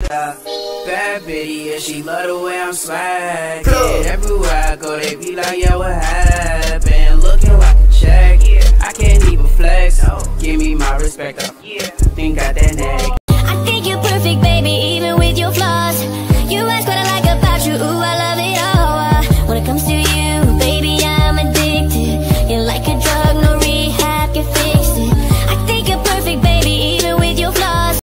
Bad bitty, yeah, she love the way I'm swag. Yeah, everywhere I go, they be like, yeah, what happened? Looking like a check, I can't even flex. Give me my respect,